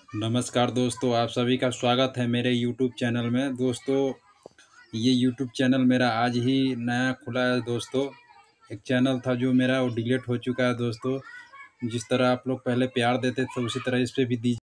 नमस्कार दोस्तों, आप सभी का स्वागत है मेरे यूट्यूब चैनल में। दोस्तों, ये यूट्यूब चैनल मेरा आज ही नया खुला है दोस्तों। एक चैनल था जो मेरा वो डिलीट हो चुका है दोस्तों। जिस तरह आप लोग पहले प्यार देते थे उसी तरह इस पे भी दीजिए।